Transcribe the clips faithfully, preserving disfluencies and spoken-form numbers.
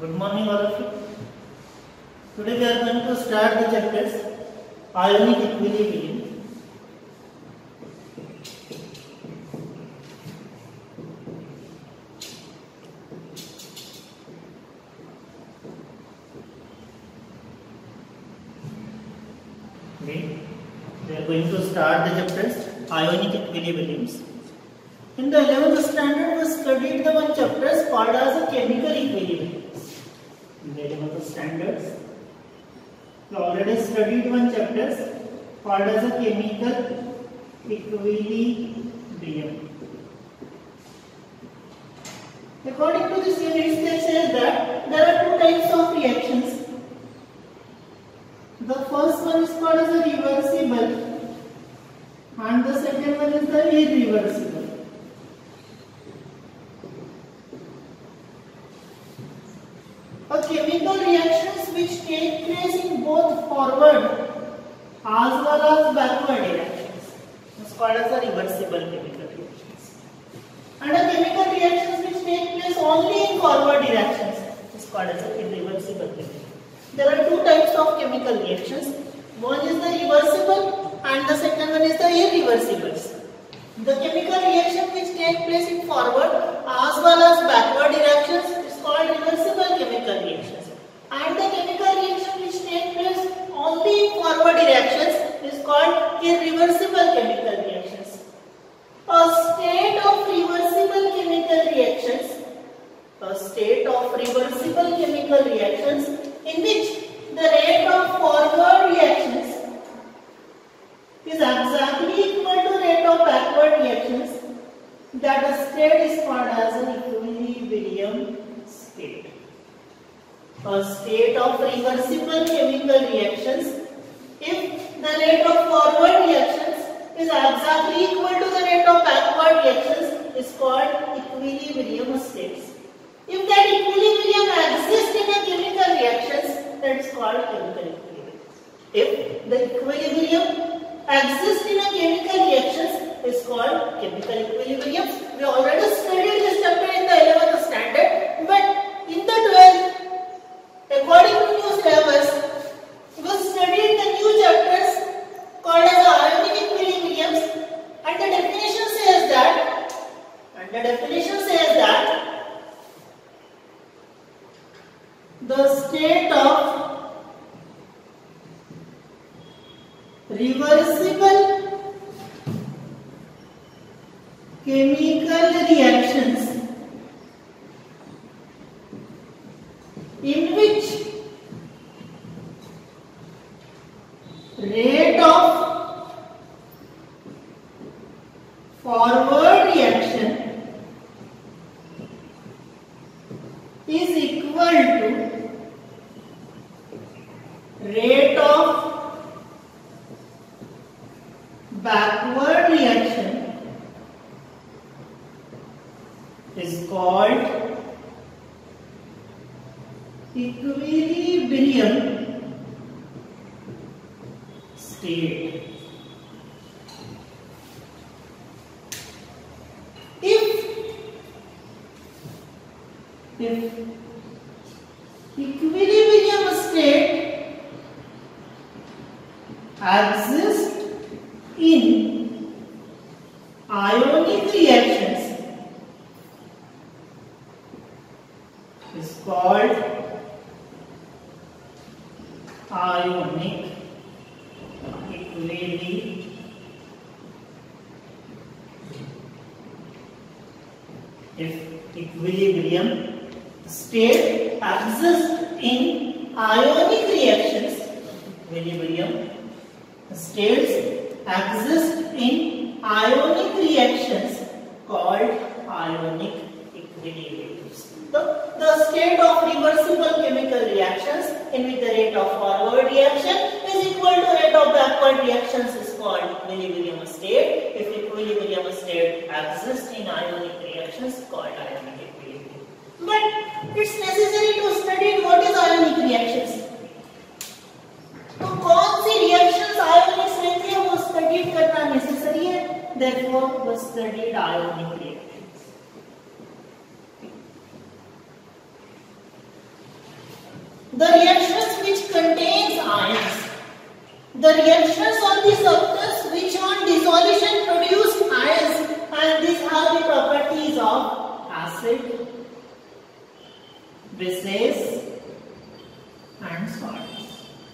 Good morning all of you. Today we are going to start the chapters Ionic Equilibrium. Okay. We are going to start the chapters Ionic Equilibriums. In the eleventh standard, we studied the one chapters called as a chemical equilibriums. In the eleventh standards, we already studied one chapters called as a chemical equilibrium. According to this unit, they say that there are two types of reactions. The first one is called as a reversible, and the second one is the irreversible. A chemical reactions which take place in both forward as well as backward reactions is called as a reversible chemical reactions. And a chemical reactions which take place only in forward reactions is called as a irreversible chemical. There are two types of chemical reactions. One is the reversible and the second one is the irreversibles. The chemical reaction which take place in forward as well as backward reactions is called reversible chemical reactions. And the chemical reaction which take place only in forward reactions is called irreversible chemical reactions. A state of reversible chemical reactions, a state of reversible chemical reactions in which the rate of forward reactions is exactly equal to rate of backward reactions, that state is called as an equilibrium state. A state of reversible chemical reactions, if the rate of forward reactions is exactly equal to the rate of backward reactions, is called equilibrium states. If that equilibrium exists in a chemical reactions, that is called chemical equilibrium. If the equilibrium exists in a chemical reactions, is called chemical equilibrium. We already studied this chapter in the eleventh standard, but in the twelfth, according to new syllabus, we studied the new chapters called as ionic equilibriums, and the definition says that, and the definition says that the state of reversible chemical reactions in which rate of forward reaction is equal to rate of backward reaction is called equilibrium state. If, if equilibrium state exists in ionic reactions, is called ionic equilibrium. If equilibrium state exists in ionic reactions, equilibrium states exist in ionic reactions called ionic equilibriums. The, the state of reversible chemical reactions in which the rate of forward reaction is equal to rate of backward reactions is called equilibrium state. If equilibrium state exists in ionic reactions, called ionic equilibrium. But it's necessary to study what is ionic reactions. तो कौन सी reactions ionic रहती है वो study करना necessary है. Therefore, we studied ionic reactions. the reactions which contains ions, the reactions on the substance which on dissolution produce ions, and these are the properties of acid, bases and salts.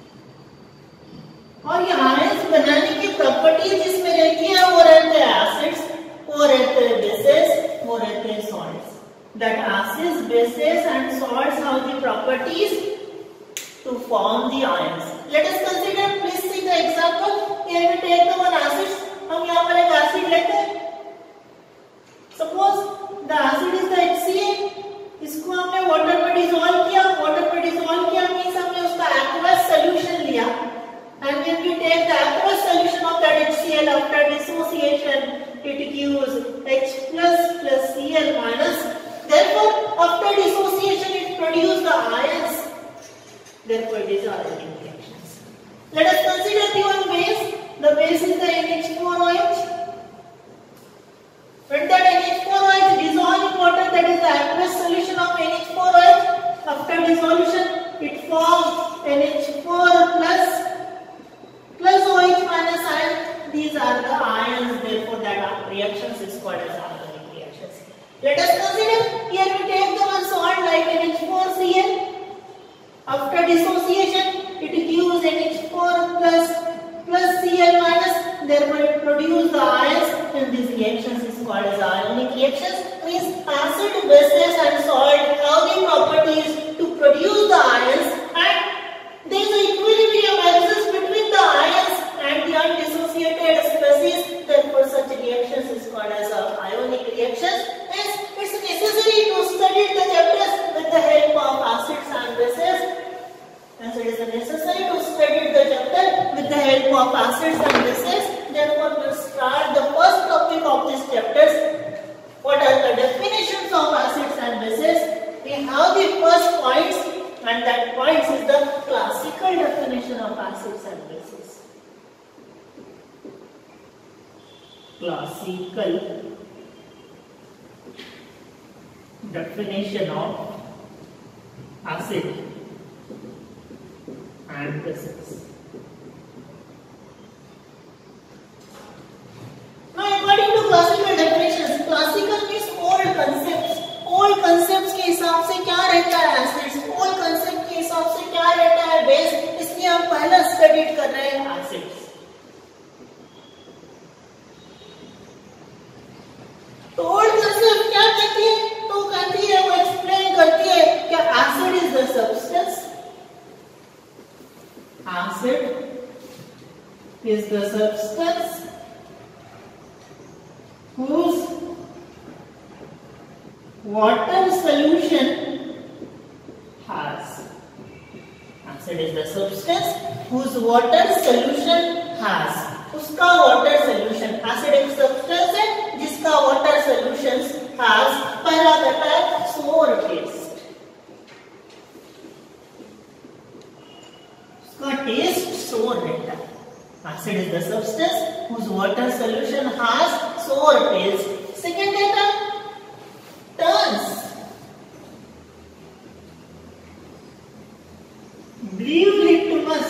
और ये ions बनाने की properties जिसमें रहती है वो रहते हैं एसिड्स, वो रहते हैं बेसेस, वो रहते हैं salts. That acids, bases and salts have the properties to form the ions. Let us consider, please see the example. Here we take the one acids. हम यहाँ पर एक एसिड लेते हैं. Suppose the acid is the H C l. इसको हमने water में dissolve किया. वाटर में डिसॉल्व किया मींस हमने उसका aqueous solution लिया. And when we take the aqueous solution of that H C l after dissociation, it gives H plus plus Cl minus. Therefore, after dissociation, it produces the ions. Therefore, it is ionic reactions. Let us consider the one base. The base is the N H four O H. When that N H four O H dissolves in water, that is the aqueous solution of N H four O H. After dissolution, it forms N H four plus plus O H minus ion. These are the ions. Therefore, that reactions is called as ionic reactions. Let us consider, here we take the one salt like N H four C l. After dissociation, it gives N H four plus plus Cl minus. Therefore, it produces the ions, and these reactions is called as ionic reactions. Means acid, bases, and salt have the properties to produce the ions, and there is an equilibrium exists between the ions and the undissociated species. Therefore, such reactions is called as ionic reactions. It's necessary to study the chapters with the help of acids and bases. As it is necessary to study the chapter with the help of acids and bases. Therefore, we will start the first topic of these chapters. What are the definitions of acids and bases? We have the first points, and that points is the classical definition of acids and bases. Classical definition of acid and bases. Now, according to classical definitions, classical means old concepts. Old concepts के हिसाब से क्या रहता है acids? Old concept के हिसाब से क्या रहता है base? इसलिए हम पहला स्टडी कर रहे हैं acids. तो ओल्ड कंसेप्ट क्या कहती है? तो कहती है, वो एक्सप्लेन करती है कि acid is the substance. Acid is the substance whose water solution has. Acid is the substance whose water solution has. उसका water solution. Acid एक substance है जिसका water solutions has. पहला कहता है sour taste. उसका taste sour रहता है. Acid is the substance whose water solution has sour taste. Second कहता है turns blue litmus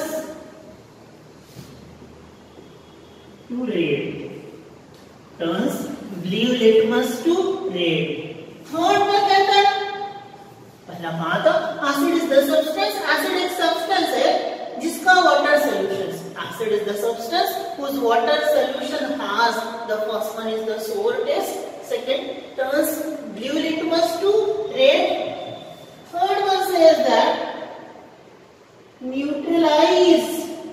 to red. Turns blue litmus to red. Third में कहता है, पहला कहा था acid is the substance. Acid एक substance है जिसका water solutions. Acid is the substance whose water solution has. The first one is the sour taste. Second turns blue litmus to red. Third one says that neutralize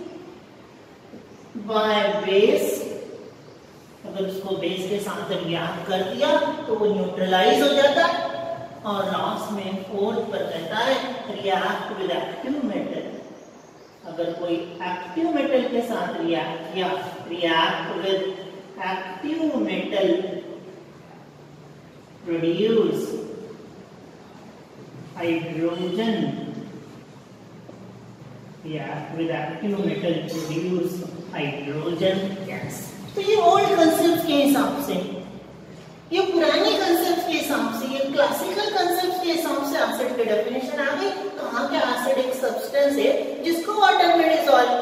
by base. अगर उसको base के साथ react कर दिया तो वो neutralise हो जाता है. और लास्ट में फोर्थ पर कहता है रिएक्ट विद एक्टिव मेटल. अगर कोई एक्टिव मेटल के साथ रिएक्ट किया, react with active metal produce hydrogen. React with active metal produce hydrogen gas. तो ये ओल्ड कंसेप्ट के हिसाब से, ये पुराने कंसेप्ट के हिसाब से, ये क्लासिकल कंसेप्ट के हिसाब से एसिड की डेफिनेशन आ गई. कहाँ के एसिड एक सब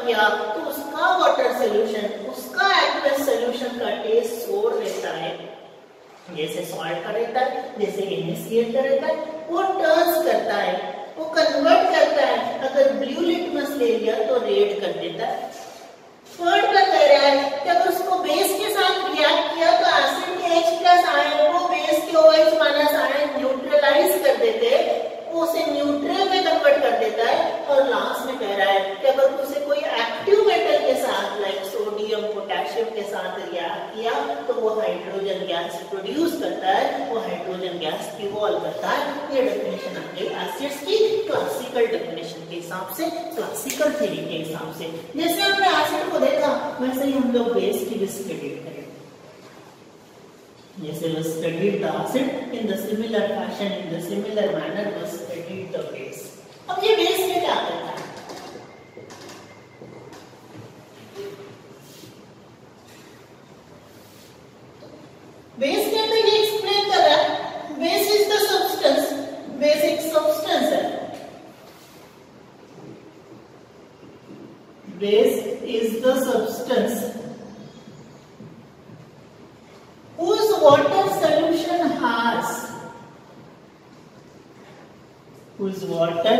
किया तो उसका वाटर सोल्यूशन, उसका एक्वस सोल्यूशन का टेस्ट सोर रहता है, जैसे सॉल्ट का रहता है, जैसे NaCl का रहता है। वो टर्न्स करता है, वो कन्वर्ट करता है। अगर ब्लू लिटमस ले लिया तो रेड कर देता है। थर्ड का कह रहा है कि अगर उसको बेस के साथ रिएक्ट किया तो एसिड के H प्लस आयन को बेस के OH माइनस आयन न्यूट्रलाइज कर देते हैं, वो उसे न्यूट्रल में कन्वर्ट कर देता है। और लास्ट में कह रहा है कि अगर उसे कोई एक्टिव मेटल के साथ लाइक सोडियम पोटेशियम के साथ रिएक्ट किया तो वो हाइड्रोजन गैस प्रोड्यूस करता है, वो हाइड्रोजन गैस इवॉल्व करता है। ये डेफिनेशन आ गई एसिड्स की क्लासिकल डेफिनेशन के हिसाब से, क्लासिकल थ्योरी के हिसाब से। जैसे हमने एसिड को देखा वैसे ही हम लोग बेस की भी स्टडी करेंगे। Yes, we studied the acid in the similar fashion, in the similar manner we studied the base. अब ये base में क्या करता है? Base के अंदर ये explain कर रहा है, base is the substance, basic substance है. Base is the substance whose water solution has whose water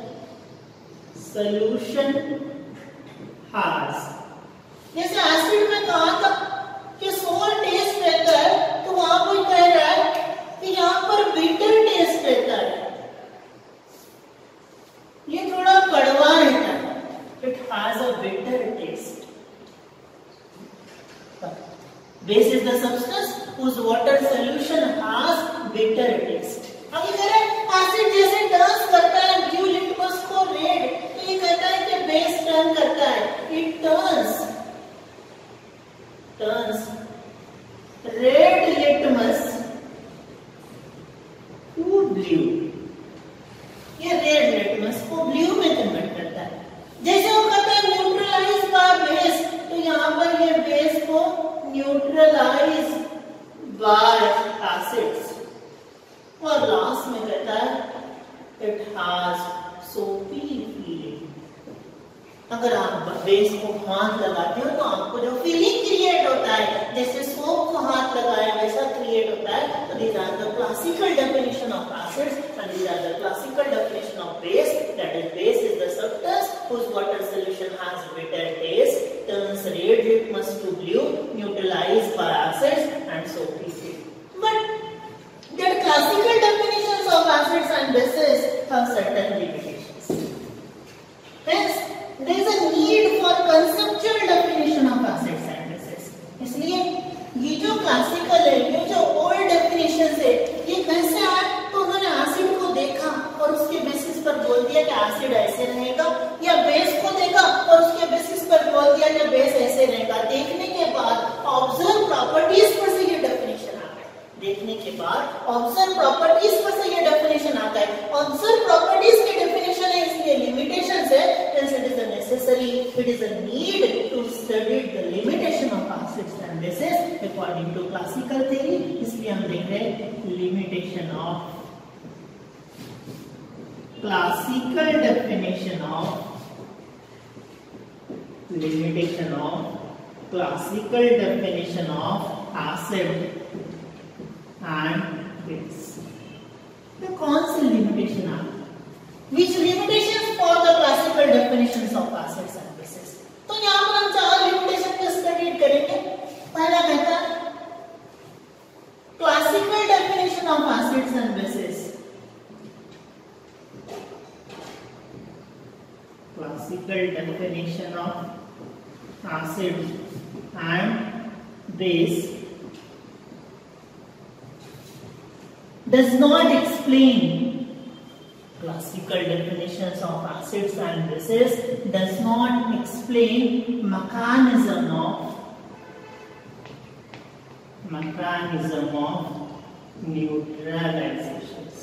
solution has जैसे एसिड में कहा था कि सोर टेस्ट रहता है, तो वहां कोई कह रहा है कि यहां पर बिटर टेस्ट रहता है, ये थोड़ा कड़वा रहता है, it has a bitter taste. Base is the substance whose water solution has bitter taste. आगे कह रहा है एसिड जैसे टर्न करता है ब्लू लिटमस को रेड, तो ये कहता है कि बेस टर्न करता है, it turns turns red litmus to blue. ये रेड लिटमस को ब्लू में कन्वर्ट करता है. जैसे वो कहता है न्यूट्रलाइज बाय बेस, तो यहाँ पर ये बेस को न्यूट्रलाइज बाय एसिड्स. और लास्ट में कहता है इट हैज सोपी फीलिंग. अगर आप बेस को हाथ लगाते हो तो आपको जो फीलिंग क्रिएट होता है, जैसे सोप को हाथ लगाया वैसा क्रिएट होता है. तो these are the classical definition of acids and these are the classical definition of base. That is, base is the substance whose water solution has bitter taste, turns red litmus to blue, neutralized by acids and soapy feel. But their classical definitions of acids and bases have certain limitations. Hence, there is a need for conceptual definition of acids and bases. इसलिए ये जो classical है, ये जो old definition है, ये कैसे आए? तो उन्होंने एसिड को देखा और उसके बेसिस पर बोल दिया कि एसिड ऐसे रहेगा, या बेस को देखा और उसके बेसिस पर बोल दिया कि बेस ऐसे रहेगा. देखने के बाद ऑब्जर्व प्रॉपर्टीज पर से ये डेफिनेशन आ गए. देखने के बाद ऑब्जर्व प्रॉपर्टीज पर से ये डेफिनेशन आ गए. ऑब्जर्व प्रॉपर्टीज की डेफिनेशन है, इसलिए लिमिटेशंस है. Hence it is a necessary, it is a need to study the limitation of acids and bases according to classical theory. इसलिए हम देख रहे हैं limitation of classical definition of limitation of classical definition of acid and base. तो कौन सी limitation आ? Which limitations for the classical definitions of acids and bases? तो यहाँ पर हम चार लिमिटेशन को स्टडी करेंगे. पहला कहता है classical definition of acids and bases. Classical definition of acid and base does not explain. Classical definitions of acids and bases does not explain mechanism of mechanism of neutralizations.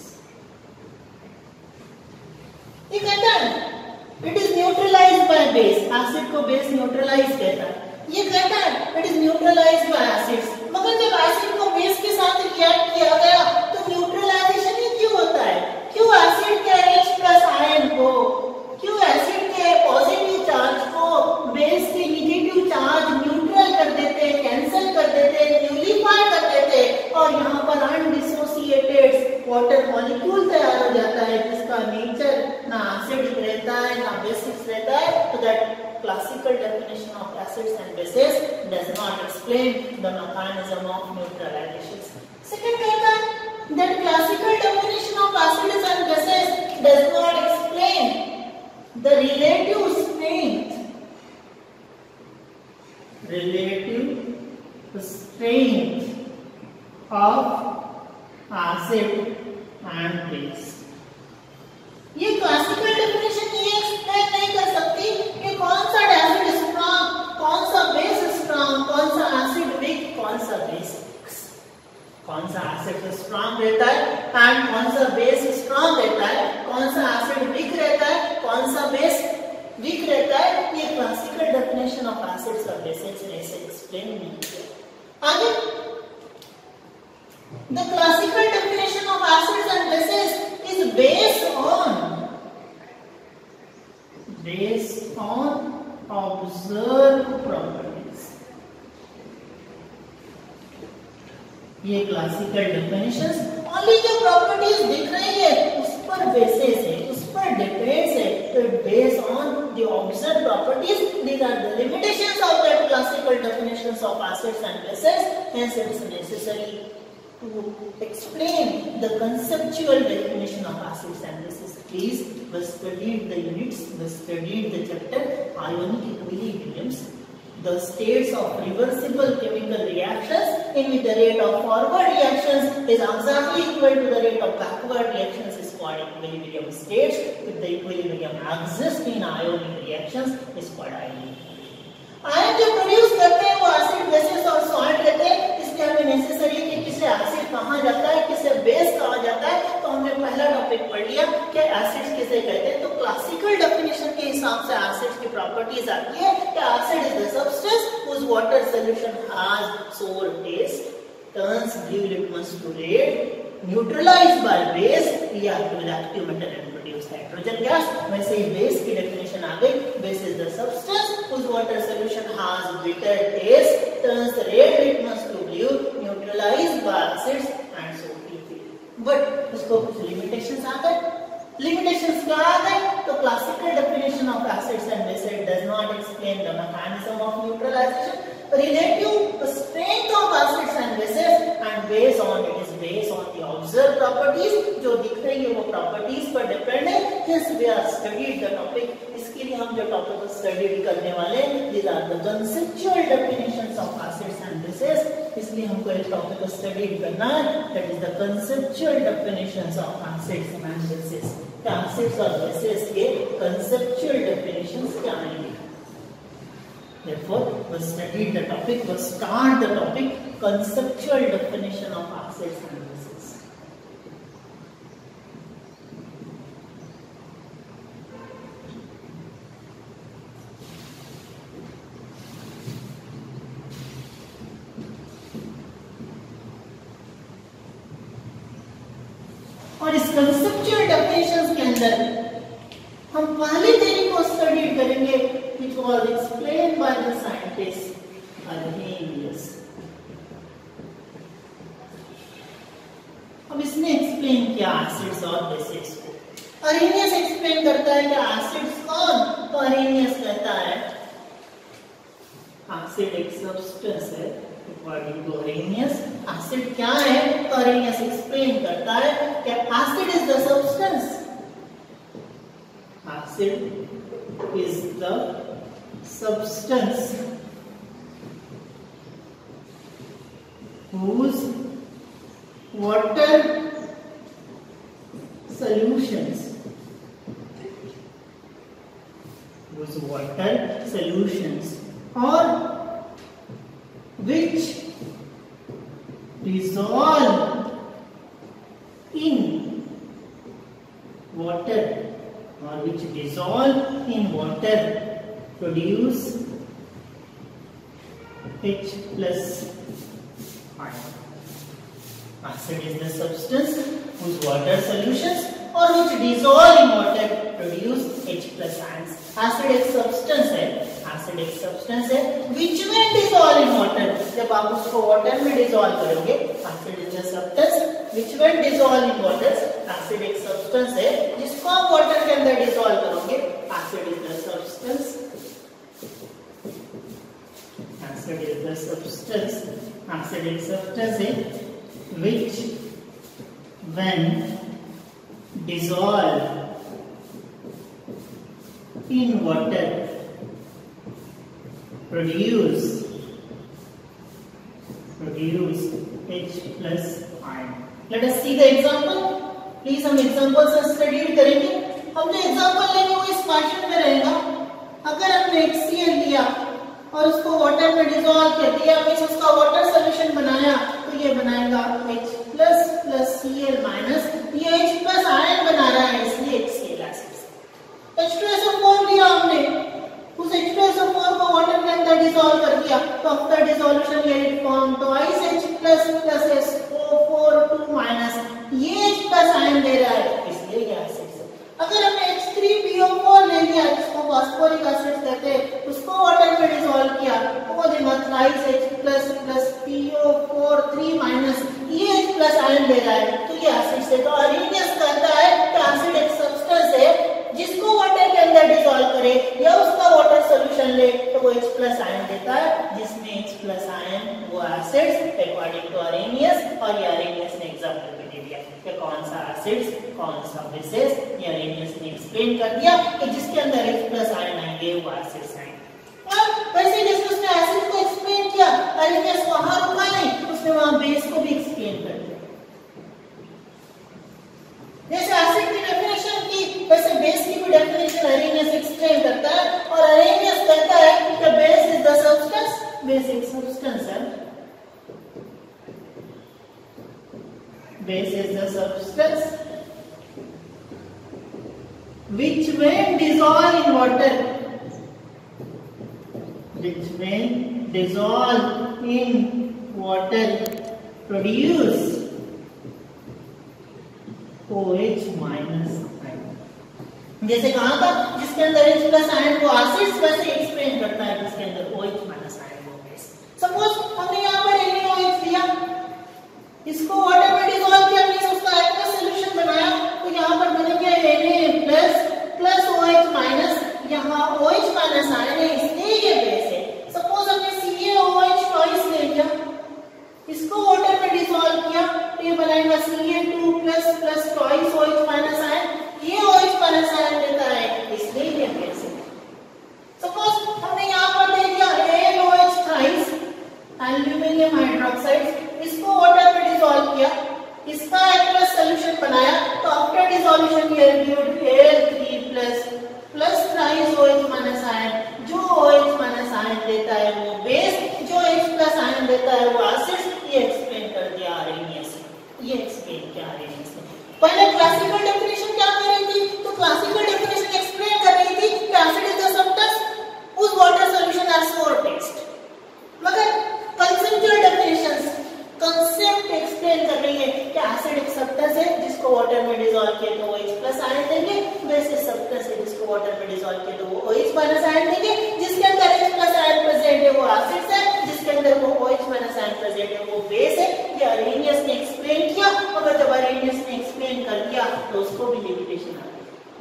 ये कहता है it is neutralized by base. Acid को base neutralize कहता है. ये कहता है it is neutralized by acids. मगर जब एसिड को बेस के साथ रिएक्ट किया गया तो न्यूट्रलाइजेशन ही क्यों होता है? क्यों एसिड के H प्लस आयन को, क्यों एसिड के पॉजिटिव चार्ज को वाटर मॉलिक्यूल तैयार हो जाता है जिसका नेचर ना एसिडिक रहता है ना बेसिक रहता है, तो that classical definition of acids and bases does not explain the mechanism of neutralization. Second कहता है that classical definition of acids and bases does not explain the relative strength relative strength of acid and base. ये classical definition ये explain नहीं कर सकती कि कौन सा एसिड स्ट्रांग, कौन सा बेस स्ट्रांग, कौन सा एसिड वीक, कौन सा बेस कौन सा एसिड स्ट्रांग रहता है एंड कौन सा बेस स्ट्रांग रहता है, कौन सा एसिड वीक रहता है, कौन सा बेस वीक रहता है, ये क्लासिकल डेफिनेशन ऑफ एसिड्स और बेसेस ने इसे एक्सप्लेन नहीं किया। आगे the classical definition of acids and bases is based on based on observed properties. ये क्लासिकल डेफिनेशंस ओनली जो प्रॉपर्टीज दिख रही है उस पर बेसिस है, उस पर डिपेंड्स है, तो based on the observed properties. These are the limitations of that classical definitions of acids and bases. Hence it is necessary to explain the conceptual definition of acids and bases. Please, we studied the units, we studied the chapter ionic equilibriums, the states of reversible chemical reactions in which the rate of forward reactions is exactly equal to the rate of backward reactions is called equilibrium states. If the equilibrium exists in ionic reactions is called ionic. Ion जो produce करते हैं वो acid basis और salt रहते हैं, इसलिए हमें necessary है कि किसे एसिड कहा जाता है, किसे बेस कहा जाता है. तो हमने पहला टॉपिक पढ़ लिया कि एसिड्स किसे कहते हैं. तो क्लासिकल डेफिनेशन के हिसाब से एसिड्स की प्रॉपर्टीज आती है कि acid is the substance whose water solution has sour taste, turns blue litmus to red, neutralized by base, react with active metal and produce hydrogen gas. वैसे ही बेस की definition आ गई. Base is the substance whose water solution has bitter taste, turns red litmus to blue, neutralized by acids and so on. But इसको कुछ limitations आ गए. Limitations क्या आ गए? तो classical definition of acids and bases does not explain the mechanism of neutralization. Relative strength of acids and bases and based on it is based on the observed properties. जो दिख रही है वो properties पर depend है. Hence we are studied the topic. इसके लिए हम जो topic को study करने वाले हैं, these are the conceptual definitions of acids and bases. इसलिए हमको एक topic को study करना है, that is the conceptual definitions of acids and bases. Acids और bases के conceptual definitions क्या हैं? Therefore, we study the topic, we start the topic, conceptual definition of acids and bases. और इस conceptual definitions के अंदर हम पहली थ्योरी को स्टडी करेंगे which was explained by the scientist Arrhenius. अब इसने एक्सप्लेन किया एसिड्स और बेसिस को. Arrhenius एक्सप्लेन करता है कि एसिड्स कौन? तो Arrhenius कहता है एसिड एक सब्सटेंस है. According to Arrhenius, एसिड क्या है? तो Arrhenius एक्सप्लेन करता है कि acid is the substance. Acid is the substance whose water solutions whose water solutions or which dissolve in water or which dissolve in water produce H plus ion. Acid is the substance whose water solutions or which dissolve in water produce H plus ions. Acid एक substance है, acid एक substance है which में dissolve in water. जब आप उसको water में dissolve करोगे, acid is the substance which when dissolve in water, acidic substance है जिसको आप वाटर के अंदर डिसॉल्व करोगे, acid is the substance, acid is the substance, acidic substance है which when dissolve in water produce produce H plus ion. Let us see the example. Please हम example से study करेंगे. हम जो example लेंगे वो इस क्वेश्चन में रहेगा. अगर हमने HCl लिया और उसको वाटर में डिसॉल्व कर दिया, मींस उसका वाटर सॉल्यूशन बनाया, तो ये बनाएगा H plus plus Cl minus. ये H plus आयन बना रहा है इसलिए HCl acid. H two S O four लिया हमने, उस H two S O four को वाटर के अंदर डिसॉल्व कर दिया, तो आफ्टर डिसोल्यूशन ये it form twice H plus plus S O four two minus, ये H plus आयन दे रहा है इसलिए ये एसिड है. अगर हमने H three P O four ले लिया जिसको फास्फोरिक एसिड कहते हैं, उसको वाटर में डिसॉल्व किया, तो वो देगा twice H plus plus P O four three minus, ये H plus आयन दे रहा है, तो ये एसिड से. तो अरेनियस कहता है कि एसिड एक सब्सटेंस है जिसको वाटर के अंदर डिसॉल्व करे या उसका वाटर सॉल्यूशन ले तो वो H प्लस आयन देता है, जिसमें H प्लस आयन वो एसिड्स अकॉर्डिंग टू अरेनियस. और ये अरेनियस ने एग्जांपल भी दे दिया कि कौन सा एसिड्स कौन सा बेसिस, ये अरेनियस ने एक्सप्लेन कर दिया कि जिसके अंदर H प्लस आयन आएंगे वो एसिड्स आएंगे. और वैसे जैसे उसने एसिड को एक्सप्लेन किया, अरेनियस वहां रुका नहीं, उसने वहां बेस को भी एक्सप्लेन कर दिया. जैसे एसिड की डेफिनेशन की वैसे बेस की भी डेफिनेशन अरेनियस एक्सप्लेन करता है. और अरेनियस कहता है कि base is the substance, base एक सब्सटेंस है, base is the substance which when dissolve in water, which when dissolve in water produce OH minus ion. जैसे कहा था जिसके अंदर H प्लस आयन वो एसिड्स, वैसे एक्सप्लेन करता है जिसके अंदर OH माइनस आयन वो बेस. सपोज हमने यहाँ पर NaOH लिया, इसको वाटर में डिसॉल्व किया, मींस उसका एक्वस सॉल्यूशन बनाया, तो यहाँ पर बनेगा Na plus plus OH minus, यहाँ OH माइनस आयन है इसलिए ये बेस है. सपोज हमने CaOH ट्वाइस ले लिया, इसको वाटर में डिसॉल्व किया, तो ये बनाएगा C a two plus plus twice OH minus ion, ये OH माइनस आयन देता है इसलिए ये बेस है. सपोज हमने यहाँ पर दे दिया AlOH थ्राइस एल्यूमिनियम हाइड्रोक्साइड, इसको वाटर में डिसॉल्व किया, इसका एक्वस सॉल्यूशन बनाया, तो आफ्टर डिसोल्यूशन ये gives Al three plus plus thrice OH minus ion, जो OH माइनस आयन देता है वो बेस, जो H प्लस आयन देता है वो एसिड. ये एक्सप्लेन कर दिया अरेनियस, ये एक्सप्लेन किया अरेनियस ने. पहले क्लासिकल डेफिनेशन क्या कर रही थी, तो क्लासिकल डेफिनेशन एक्सप्लेन कर रही थी कि acid is the substance whose water solution has four text. मगर कंसेप्चुअल डेफिनेशंस कंसेप्ट एक्सप्लेन कर रही है कि एसिड एक सब्सटेंस है जिसको वाटर में डिसॉल्व किया तो वो H प्लस आयन देंगे, वैसे सब्सटेंस है जिसको वाटर में डिसॉल्व किया तो वो OH माइनस आयन देंगे, जिसके अंदर H प्लस आयन प्रेजेंट है वो एसिड्स है, जिसके अंदर वो OH माइनस आयन प्रेजेंट है वो बेस है. ये अरेनियस ने एक्सप्लेन किया, मगर जब अरेनियस ने एक्सप्लेन कर दिया तो उसको भी लिमिटेशन आ गई.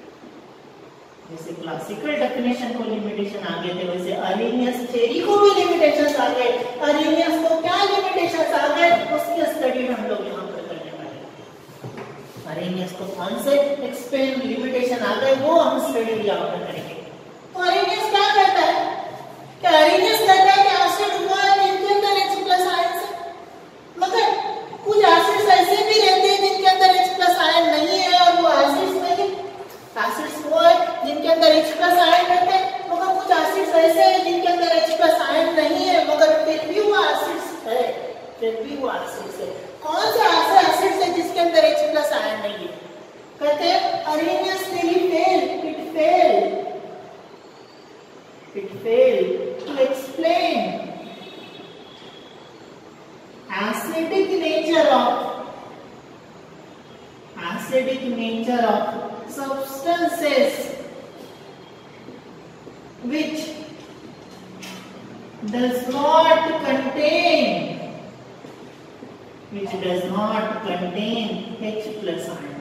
जैसे क्लासिकल डेफिनेशन को लिमिटेशन आ गए थे, वैसे अरेनियस थ्योरी को भी लिमिटेशंस आ गए. अरेनियस को क्या लिमिटेशंस आ गए उसकी स्टडी हम लोग यहाँ पर करने वाले हैं. अरेनियस को कौन से एक्सप्लेन लिमिटेशन आ गए वो हम स्टडी यहाँ पर करेंगे. तो अरेनियस क्या कहता है कि अरेनियस कहता है कि एसिड हुआ है जिनके अंदर H प्लस आयन है, मगर कुछ एसिड्स ऐसे भी रहते हैं जिनके अंदर H प्लस आयन नहीं है और वो एसिड्स नहीं. एसिड्स वो है जिनके अंदर H प्लस आयन रहते हैं, मगर कुछ एसिड्स ऐसे हैं जिनके अंदर H प्लस आयन नहीं है, मगर फिर भी वो एसिड्स है, फिर भी वो एसिड्स है. कौन से ऐसे एसिड्स है जिसके अंदर H प्लस आयन नहीं है? कहते हैं Arrhenius theory fail, it fail, it failed to explain acidic nature of acidic nature of substances which does not contain which does not contain H plus ion.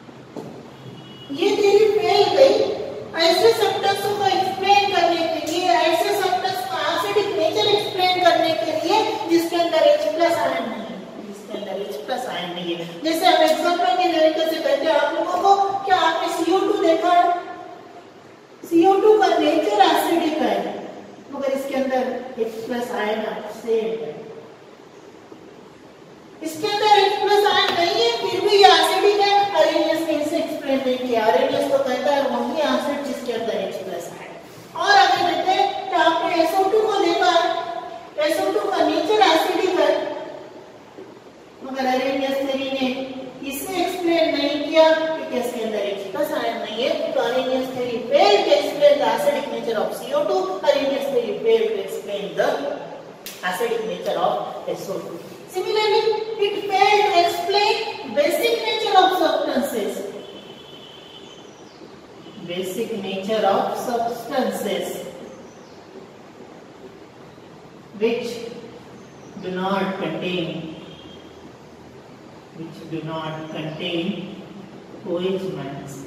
ये theory fail गई। ऐसे सब्सटेंसों को explain करने के लिए, ऐसे सब्सटेंस का acidic nature explain करने के लिए जिसके अंदर H प्लस आयन नहीं है, जिसके अंदर H प्लस आयन नहीं है। जैसे हम एग्जांपल के तरीके से कहते हैं आप लोगों को, क्या आपने C O टू देखा है? C O टू का नेचर एसिडिक है, मगर इसके अंदर H प्लस आयन एब्सेंट है। इसके अंदर H प्लस आयन नहीं है, फिर भी ये एसिडिक है। अरेनियस ने इसे एक्सप्लेन नहीं किया। अरेनियस तो कहता है वही एसिड जिसके अंदर H प्लस आयन। और आगे देखते हैं कि आपने S O टू को देखा है, S O टू का नेचर एसिडिक है, मगर अरेनियस थ्योरी ने इसे एक्सप्लेन नहीं किया क्योंकि इसके अंदर H प्लस आयन नहीं है। तो Arrhenius theory failed to explain the acidic nature of C O two. Arrhenius theory failed to explain the acidic nature of S O two. Similarly, it failed to explain basic nature of substances. Basic nature of substances which do not contain, which do not contain OH minus.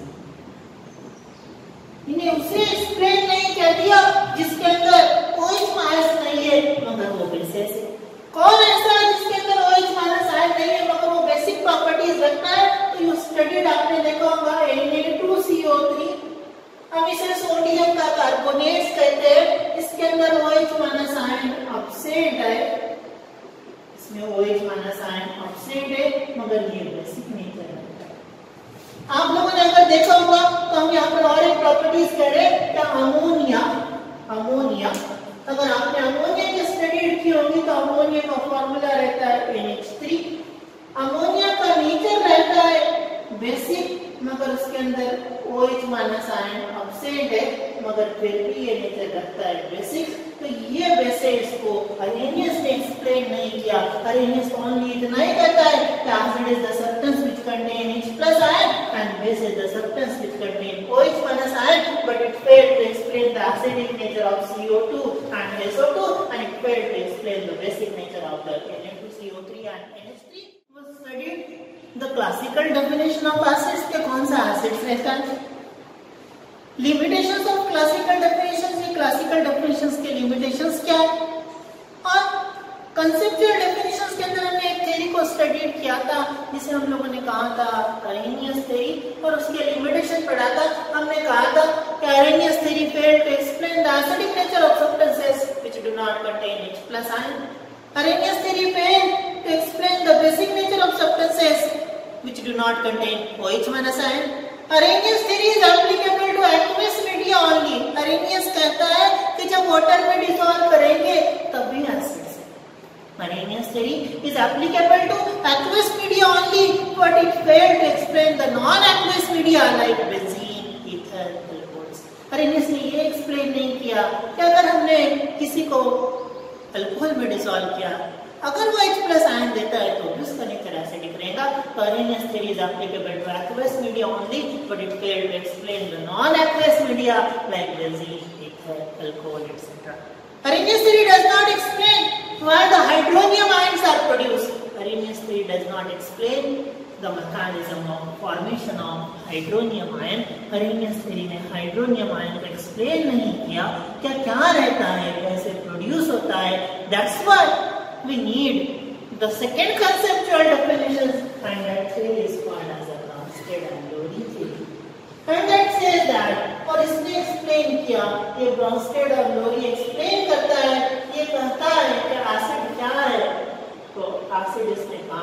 इन्हें उसे explain नहीं कर दिया जिसके अंदर OH minus नहीं है, मगर वो बेसिस है। कौन ऐसा है जिसके अंदर OH माइनस आयन नहीं है मगर वो बेसिक प्रॉपर्टीज रखता है? तो यू स्टडीड, आपने देखा होगा Na two C O three. हम इसे सोडियम का कार्बोनेट कहते हैं। इसके अंदर OH माइनस आयन एब्सेंट है, इसमें OH माइनस आयन एब्सेंट है, मगर ये बेसिक नेचर है। आप लोगों ने अगर देखा होगा तो हम यहाँ पर और एक प्रॉपर्टीज कह रहे हैं क्या, अमोनिया। अमोनिया अगर आपने अमोनिया की स्टडी की होगी तो अमोनिया का फॉर्मूला रहता है N H थ्री। अमोनिया का नेचर रहता है बेसिक, मगर उसके अंदर OH माइनस आयन एब्सेंट है, मगर फिर भी ये नेचर रखता है बेसिक। तो ये बेसिस को अरेनियस ने एक्सप्लेन नहीं किया। अरेनियस ओनली इतना ही कहता है कि acid is the substance which contain H plus ion and base is the substance which contain OH minus ion, but it failed to explain the acidic nature of C O two and S O two and it failed to explain the basic nature of the Na two C O three and N H three. was studied the classical definition of acids के कौन सा acids रहता है, limitations of classical definitions, ये classical definitions के limitations क्या है, और कंसेप्चुअल डेफिनेशंस के अंदर हमने एक थ्योरी को स्टडी किया था जिसे हम लोगों ने कहा था अरेनियस थ्योरी, और उसके लिमिटेशन पढ़ा था। हमने कहा था कि Arrhenius theory failed to explain the acidic nature of substances which do not contain H plus ion. Arrhenius theory failed to explain the basic nature of substances which do not contain OH minus ion. Arrhenius theory is applicable to aqueous media only. Arrhenius कहता है कि जब water में dissolve करेंगे तब भी acids है। Arrhenius theory is applicable to aqueous media only, but it failed to explain the non-aqueous media like benzene, ether, alcohols. Arrhenius ने ये एक्सप्लेन नहीं किया कि अगर हमने किसी को अल्कोहल में डिसॉल्व किया, अगर वो H प्लस आयन देता है तो भी उसका नेचर एसिडिक रहेगा। तो Arrhenius theory is applicable to aqueous media only, but it failed to explain the non-aqueous media like benzene, ether, alcohol, et cetera. Arrhenius theory does not explain why the hydronium ions are produced. Arrhenius theory does not explain the mechanism of formation of hydronium ion. Arrhenius theory ने hydronium ion को explain नहीं किया क्या क्या रहता है, कैसे produce होता है। That's why we need the second conceptual definition, and that theory is called as a Bronsted and Lowry theory. And that says that, और इसने explain किया, ये Bronsted और Lowry explain करता है, ये कहता है कि एसिड क्या है। तो एसिड इसने कहा,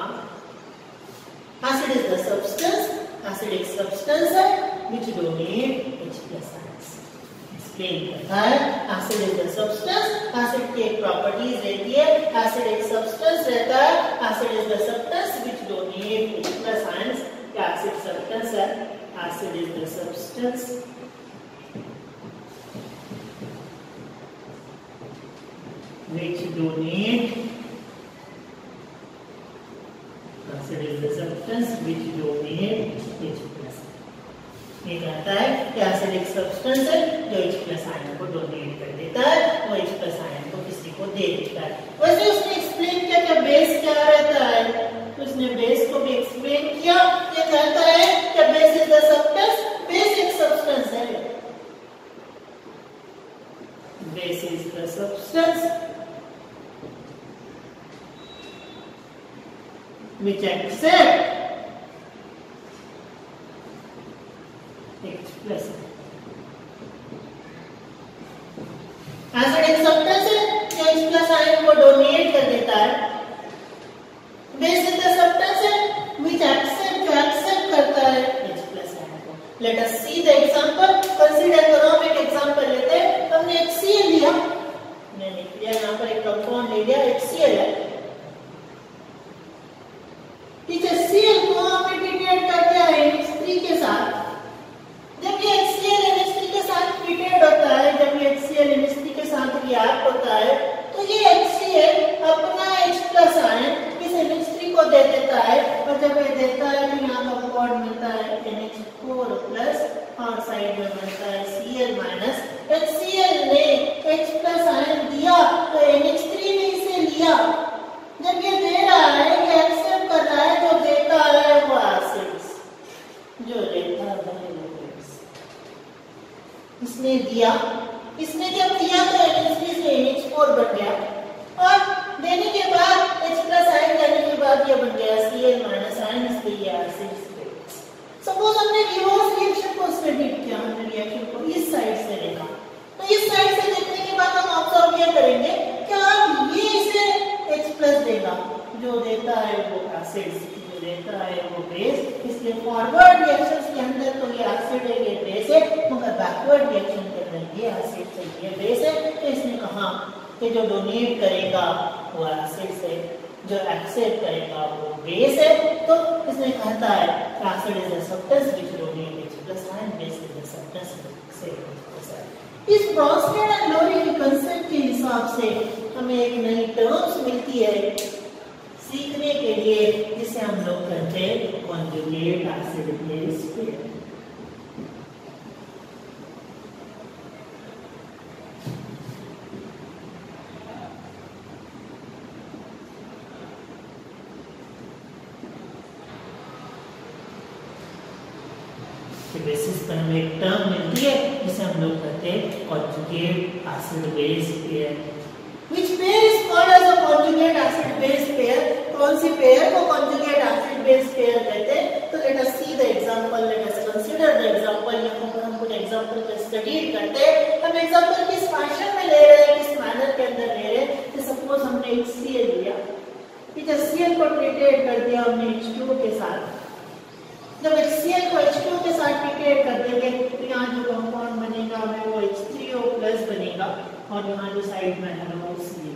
acid is the substance, acidic substance है which donate H plus ions. करता है acid is the substance, acid की एक प्रॉपर्टीज रहती है, एसिड एक सब्सटेंस रहता है, acid is the substance which donate H plus ions. Acid substance है, acid is the substance which donate, acid is the substance which donate H plus. ये कहता है कि एसिड एक सब्सटेंस है जो H प्लस आयन को डोनेट कर देता है, वो H प्लस आयन को किसी को दे देता है। वैसे उसने एक्सप्लेन किया कि बेस क्या रहता है, उसने बेस को भी एक्सप्लेन किया। ये कहता है कि base is the substance, base एक सब्सटेंस है, base is the substance which accept H plus acid एक सब्सटेंस है, H प्लस आयन को डोनेट कर देता है। बेस इज द सब्सटेंस है which accept जो एक्सेप्ट करता है H प्लस आयन को। Let us see the example, consider करो हम एक एग्जांपल लेते हैं। हमने HCl लिया, मैंने लिख लिया यहाँ पर एक कंपाउंड ले लिया HCl है। इस HCl को हमने ट्रीटेड कर दिया N H थ्री के साथ। जब ये HCl N H थ्री के साथ ट्रीटेड होता है, जब ये HCl N H थ्री के साथ रिएक्ट होता है, तो ये HCl अपना H प्लस आयन इस N H थ्री को दे देता है, और जब ये देता है तो यहाँ का बॉन्ड मिलता है N H फोर प्लस और साइड में मिलता है Cl माइनस। HCl ने H प्लस आयन दिया तो N H थ्री ने इसे लिया। जब ये दे रहा है, ये एक्सेप्ट कर रहा है, जो देता है वो एसिड्स, जो देता है वो बेस। इसने दिया, इसने जब दिया तो N H थ्री से N H फोर बन गया, और देने के बाद H प्लस आयन देने के बाद ये बन गया Cl माइनस आयन, इसलिए ये एसिड्स बेस। सपोज हमने रिवर्स रिएक्शन को स्टडी किया, हमने रिएक्शन को इस साइड से देखा, तो इस साइड से देखने के बाद हम ऑब्जर्व ये करेंगे कि अब ये इसे H प्लस देगा, जो देता है वो एसिड्स, जो देता है वो बेस। इसलिए फॉरवर्ड रिएक्शंस के अंदर तो ये एसिड है, ये बेस है, मगर बैकवर्ड रिएक्शन के अंदर ये एसिड है, ये बेस है। तो इसने कहा कि जो डोनेट करेगा वो एसिड्स है, जो एक्सेप्ट करेगा वो बेस है। तो इसने कहता है acid is the substance which donate H plus ion, base is the substance which accept H plus ion. इस ब्रॉन्स्टेड एंड लोरी के कांसेप्ट के हिसाब से हमें एक नई टर्म्स मिलती है सीखने के लिए, जिसे हम लोग कहते हैं conjugate acid base pair. Basis पर हमें एक टर्म मिलती है जिसे हम लोग कहते हैं conjugate acid base pair. Which pair is called as a conjugate acid base pair? कौन सी पेयर को conjugate acid base pair कहते हैं? तो let us see the example, let us consider the example। यहाँ पर हम कुछ example को स्टडी करते हैं। हम example किस फैशन में ले रहे हैं, किस मैनर के अंदर ले रहे हैं। तो सपोज हमने HCl लिया, इस HCl को ट्रीटेड कर दिया हमने H टू O के साथ। जब HCl को H टू O के साथ ट्रीटेड कर देंगे तो यहाँ जो कंपाउंड बनेगा हमें वो H थ्री O प्लस बनेगा, और यहाँ जो साइड में है वो Cl।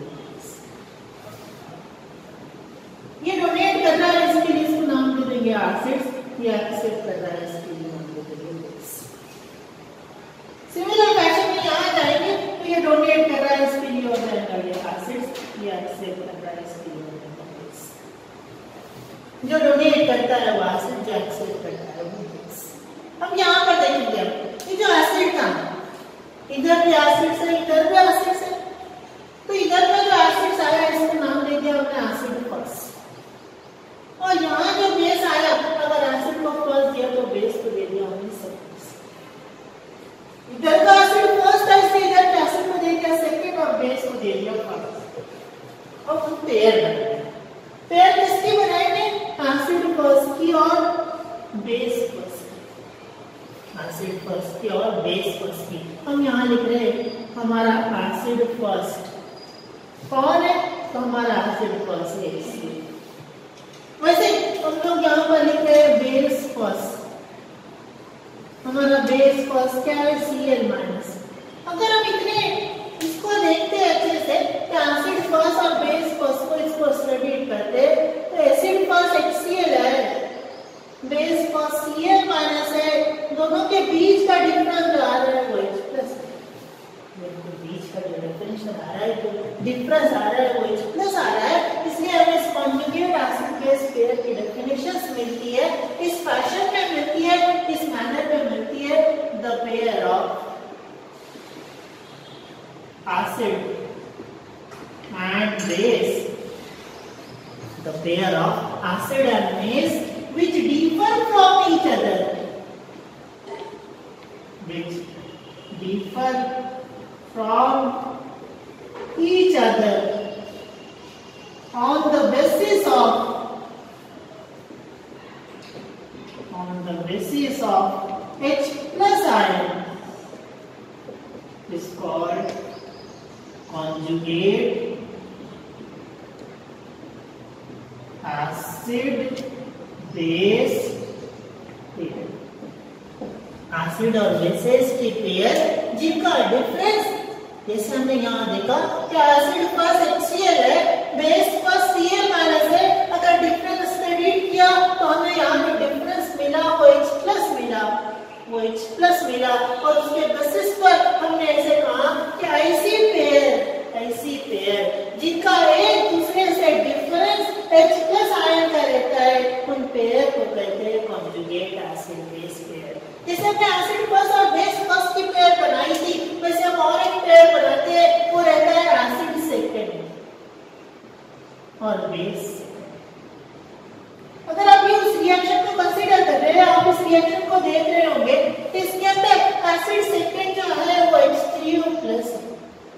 ये डोनेट कर रहा है, इसके लिए इसको नाम दे देंगे एसिड्स, ये एक्सेप्ट कर रहा है, इसके लिए नाम दे देंगे बेस। सिमिलर फैशन में यहाँ जाएंगे तो ये डोनेट कर रहा है, इसके लिए हो जाएगा ये एसिड्स, ये एक्सेप्ट कर रहा है, इसके लिए हो जाएगा बेस। जो डोनेट करता है वो एसिड, जो एक्सेप्ट करता है वो बेस। हम यहाँ पर देखेंगे ये जो एसिड था, इधर भी एसिड है, इधर भी एसिड है, तो इधर का जो एसिड आया इसका नाम दे दिया हमने एसिड फर्स्ट, और यहाँ जो बेस आया, अगर एसिड को फर्स्ट दिया तो बेस को दे दिया हमने सेकंड। इधर का एसिड फर्स्ट है, इसलिए इधर के एसिड को दे दिया सेकंड, और बेस को दे दिया फर्स्ट। अब हम पेयर बनाएंगे। पेयर किसकी बनाएंगे? एसिड फर्स्ट की और बेस फर्स्ट की। एसिड फर्स्ट की और बेस फर्स्ट की। हम यहाँ लिख रहे हैं हमारा एसिड फर्स्ट कौन है? तो हमारा एसिड फर्स्ट है। वैसे हम लोग यहाँ पर लिख रहे हैं बेस फर्स्ट। हमारा बेस फर्स्ट क्या है? Cl minus. अगर हम इतने इसको देखते हैं अच्छे से, तो एसिड फर्स्ट और बेस फर्स्ट को इसको स्टडी करते तो एसिड फर्स्ट HCl है, बेस फर्स्ट Cl माइनस है, दोनों के बीच का डिफरेंस जो आ रहा है वो H प्लस है। बीच का जो डिफरेंस आ रहा है, जो डिफरेंस आ रहा है वो H प्लस आ रहा है। इसलिए हमें इस कॉन्जुगेट एसिड बेस पेयर की डेफिनेशंस मिलती है, इस फैशन में मिलती है, इस मैनर में मिलती है। The pair of acid and base, the pair of acid acid and base which differ from each other, which differ from each other on the basis of on the basis of H plus ion is called conjugate acid base pair. Acid और bases के pair जिनका difference, जैसे हमने यहाँ देखा कि acid plus HCl है, base plus Cl minus है। अगर डिफरेंस स्टडी किया तो हमें यहाँ पे डिफरेंस मिला, वो H प्लस मिला, वो H प्लस मिला, और उसके बेसिस पर हमने ऐसे कहा कि ऐसी पेयर ऐसी पेयर जिनका एक दूसरे से डिफरेंस H प्लस आयन का रहता है, उन पेयर को कहते हैं कॉन्जुगेट एसिड बेस पेयर। जैसे हमने एसिड प्लस और बेस प्लस की पेयर बनाई थी, वैसे हम और एक पेयर बनाते हैं, वो रहता है एसिड सेकेंड और बेस। अगर आप ये उस रिएक्शन को कंसीडर कर रहे हैं, आप इस रिएक्शन को देख रहे होंगे, तो इसके अंदर एसिड सेकेंड जो है वो H थ्री O प्लस है,